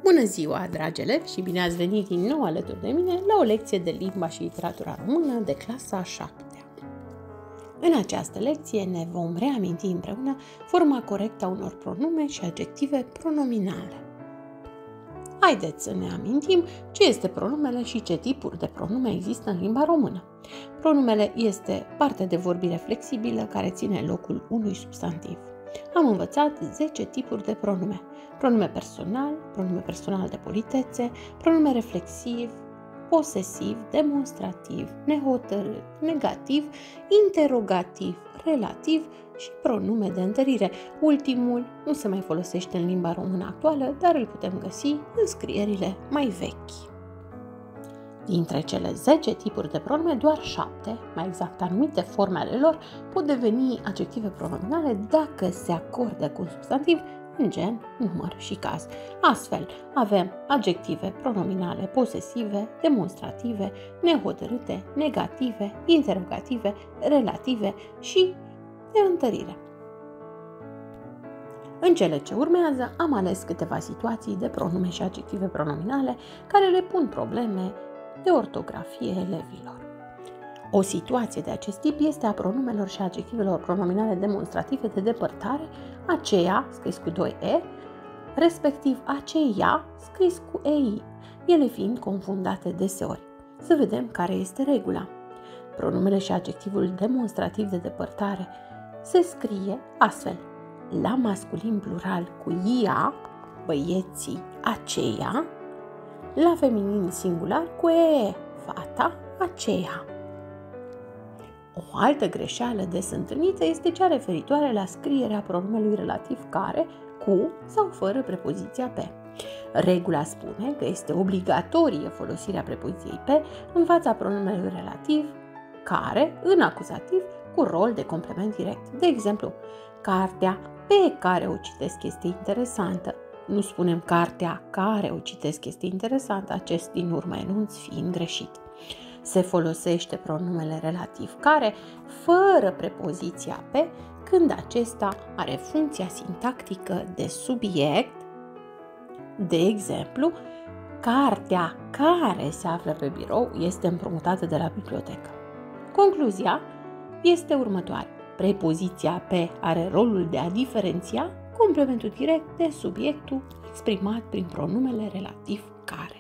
Bună ziua, dragi elevi, și bine ați venit din nou alături de mine la o lecție de limba și literatura română de clasa a 7-a. În această lecție ne vom reaminti împreună forma corectă a unor pronume și adjective pronominale. Haideți să ne amintim ce este pronumele și ce tipuri de pronume există în limba română. Pronumele este parte de vorbire flexibilă care ține locul unui substantiv. Am învățat 10 tipuri de pronume. Pronume personal de politețe, pronume reflexiv, posesiv, demonstrativ, nehotărât, negativ, interogativ, relativ și pronume de întărire. Ultimul nu se mai folosește în limba română actuală, dar îl putem găsi în scrierile mai vechi. Dintre cele 10 tipuri de pronume, doar 7, mai exact anumite forme ale lor, pot deveni adjective pronominale dacă se acordă cu un substantiv în gen, număr și caz. Astfel, avem adjective pronominale posesive, demonstrative, nehotărâte, negative, interogative, relative și de întărire. În cele ce urmează am ales câteva situații de pronume și adjective pronominale care le pun probleme de ortografie elevilor. O situație de acest tip este a pronumelor și adjectivelor pronominale demonstrative de depărtare, aceea, scris cu 2E, respectiv aceia, scris cu EI, ele fiind confundate deseori. Să vedem care este regula. Pronumele și adjectivul demonstrativ de depărtare se scrie astfel: la masculin plural cu ia, băieții, aceia, la feminin singular cu e, fata, aceea. O altă greșeală des întâlnită este cea referitoare la scrierea pronumelui relativ care, cu sau fără prepoziția pe. Regula spune că este obligatorie folosirea prepoziției pe în fața pronumelui relativ care, în acuzativ, cu rol de complement direct. De exemplu, cartea pe care o citesc este interesantă. Nu spunem cartea care o citesc este interesantă, acest din urmă enunț fiind greșit. Se folosește pronumele relativ care, fără prepoziția pe, când acesta are funcția sintactică de subiect. De exemplu, cartea care se află pe birou este împrumutată de la bibliotecă. Concluzia este următoare. Prepoziția pe are rolul de a diferenția complementul direct de subiectul exprimat prin pronumele relativ care.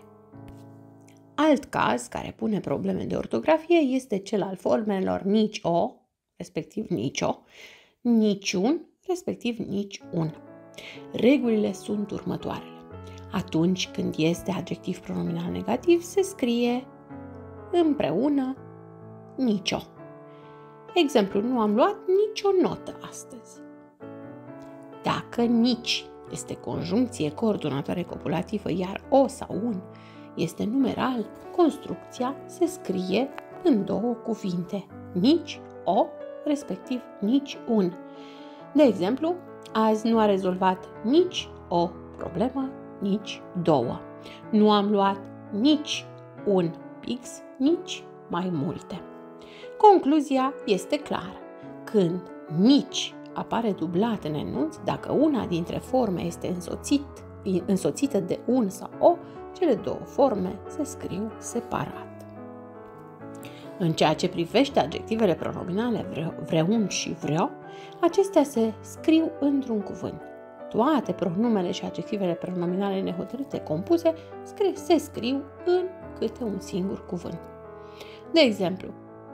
Alt caz care pune probleme de ortografie este cel al formelor nici-o, respectiv nicio, niciun, respectiv nici-un. Regulile sunt următoarele. Atunci când este adjectiv pronominal negativ, se scrie împreună nicio. Exemplu, nu am luat nicio notă astăzi. Dacă nici este conjuncție coordonatoare copulativă, iar o sau un este numeral, construcția se scrie în două cuvinte, nici o, respectiv nici un. De exemplu, azi nu a rezolvat nici o problemă, nici două. Nu am luat nici un pix, nici mai multe. Concluzia este clară. Când nici apare dublat în enunț, dacă una dintre forme este însoțită de un sau o, cele două forme se scriu separat. În ceea ce privește adjectivele pronominale vreun și vreo, acestea se scriu într-un cuvânt. Toate pronumele și adjectivele pronominale nehotărâte compuse se scriu în câte un singur cuvânt. De exemplu,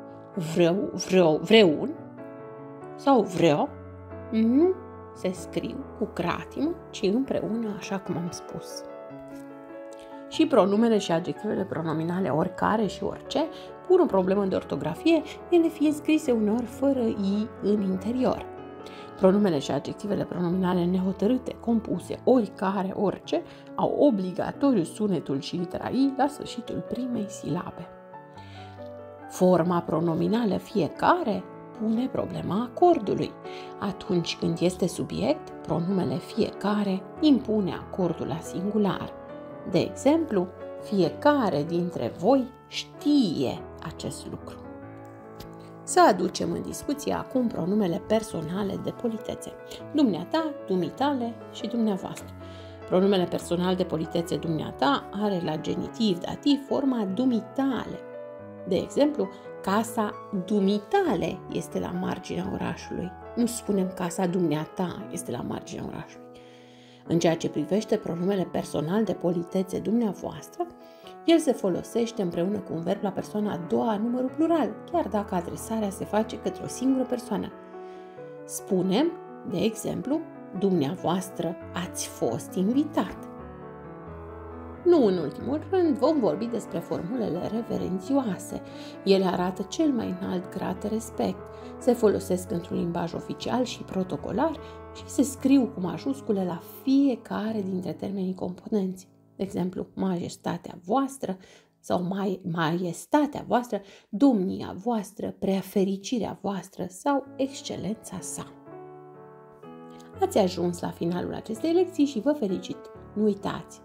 vreun sau vreo nu se scriu cu cratimă, ci împreună, așa cum am spus. Și pronumele și adjectivele pronominale oricare și orice pun o problemă de ortografie, ele fiind scrise uneori fără i în interior. Pronumele și adjectivele pronominale nehotărâte, compuse oricare, orice, au obligatoriu sunetul și litera i la sfârșitul primei silabe. Forma pronominală fiecare pune problema acordului. Atunci când este subiect, pronumele fiecare impune acordul la singular. De exemplu, fiecare dintre voi știe acest lucru. Să aducem în discuție acum pronumele personale de politețe. Dumneata, dumitale și dumneavoastră. Pronumele personal de politețe dumneata are la genitiv dativ forma dumitale. De exemplu, casa dumitale este la marginea orașului. Nu spunem casa dumneata este la marginea orașului. În ceea ce privește pronumele personal de politețe dumneavoastră, el se folosește împreună cu un verb la persoana a doua a numărul plural, chiar dacă adresarea se face către o singură persoană. Spunem, de exemplu, dumneavoastră ați fost invitat. Nu în ultimul rând, vom vorbi despre formulele reverențioase. Ele arată cel mai înalt grad de respect, se folosesc într-un limbaj oficial și protocolar și se scriu cu majuscule la fiecare dintre termenii componenți. De exemplu, majestatea voastră sau maiestatea voastră, domnia voastră, preafericirea voastră sau excelența sa. Ați ajuns la finalul acestei lecții și vă felicit. Nu uitați!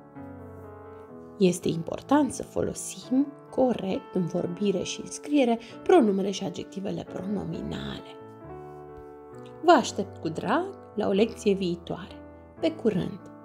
Este important să folosim corect în vorbire și în scriere pronumele și adjectivele pronominale. Vă aștept cu drag la o lecție viitoare. Pe curând!